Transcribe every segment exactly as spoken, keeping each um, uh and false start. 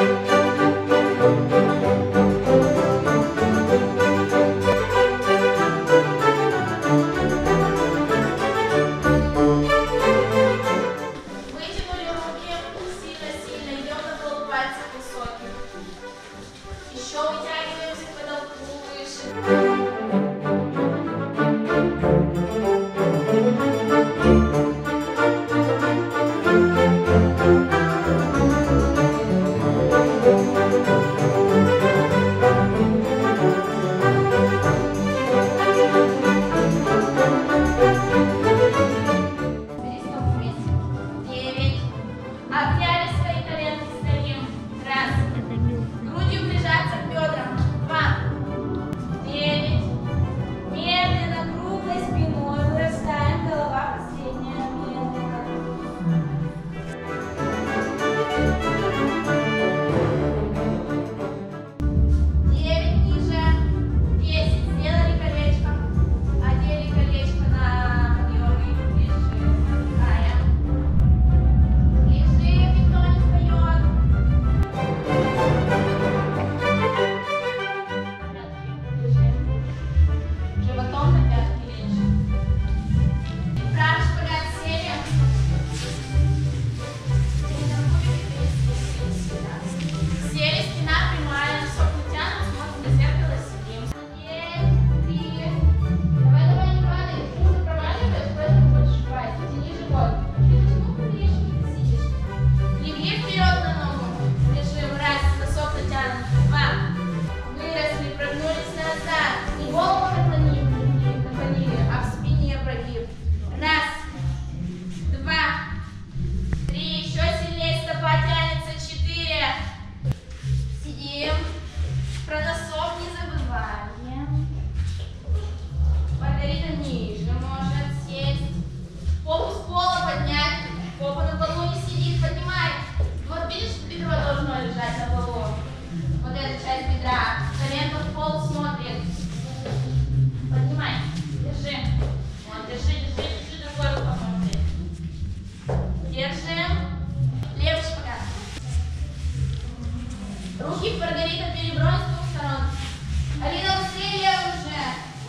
Руки Маргарита перебрось с двух сторон. Алина, быстрее уже.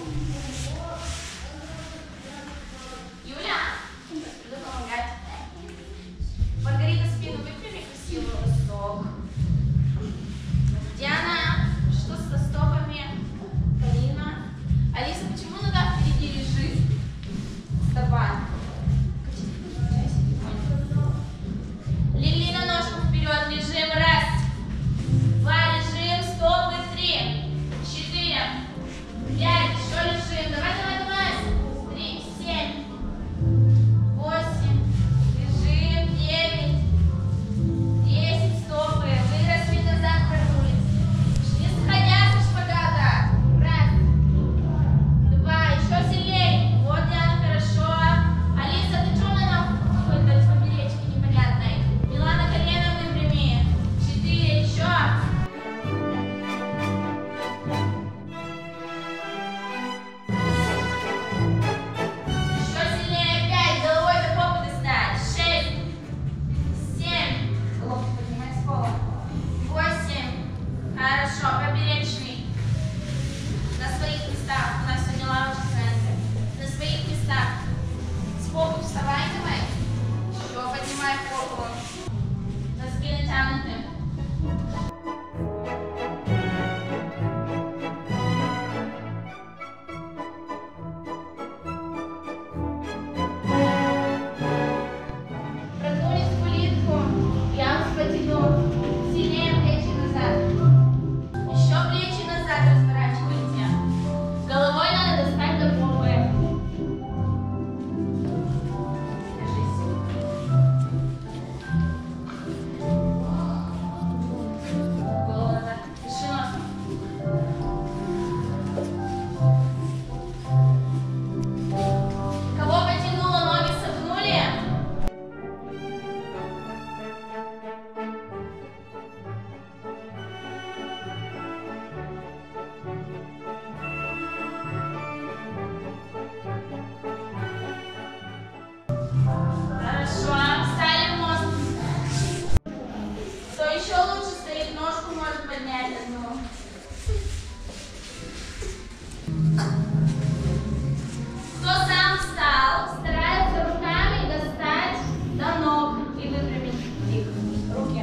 Юля, буду помогать. Маргарита, спину выпрями, красивый высок. Диана, что со стопами? Алина. Алиса, почему нога впереди лежит? Стопа. Лили на ножку вперед, лежим. Раз. Два, лежим. Стопы. Три. Четыре. кто лучше стоит, ножку может поднять одну. Кто сам встал, старается руками достать до ног и выпрямить их руки.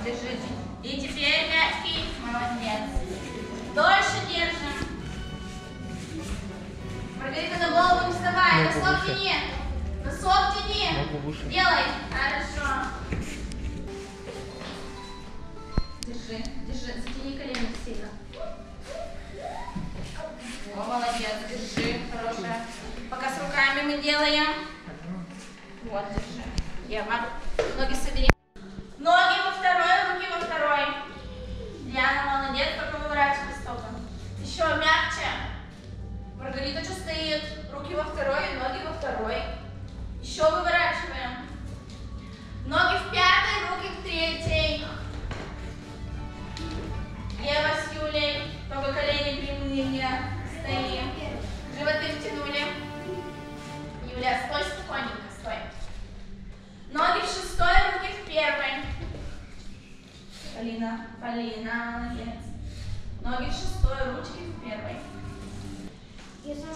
держите. И теперь мягкий. Молодец. Дольше держим. Маргарита, на голову не вставай. Носок тяни. Носок тяни. Делай. Хорошо. Держи, держи. Затяни колени сильно. О, молодец. Держи. Хорошая. Пока с руками мы делаем. Вот, держи. Ева. Ноги собери. Ноги во второй, руки во второй. Диана, молодец, только выворачивай стопы. Еще мягче. Маргарита что стоит? Руки во второй, ноги во второй. Еще выворачиваем. Ноги в пятой, руки в третьей. Ева с Юлей. Только колени прямые. Стоим. Животы втянули. Юля, стой спокойненько, стой. Ноги в шестой, руки в первой. Полина, Полина, молодец. Ноги в шестой, ручки в первой.